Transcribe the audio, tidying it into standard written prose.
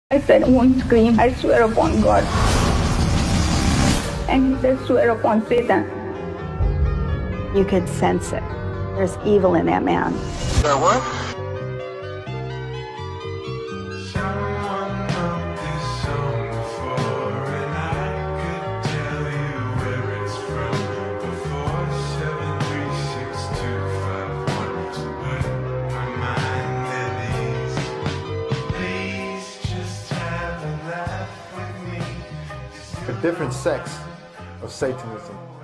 I said, I won't scream. I swear upon God. And he said, swear upon Satan. You could sense it. There's evil in that man. There what? A different sects of Satanism.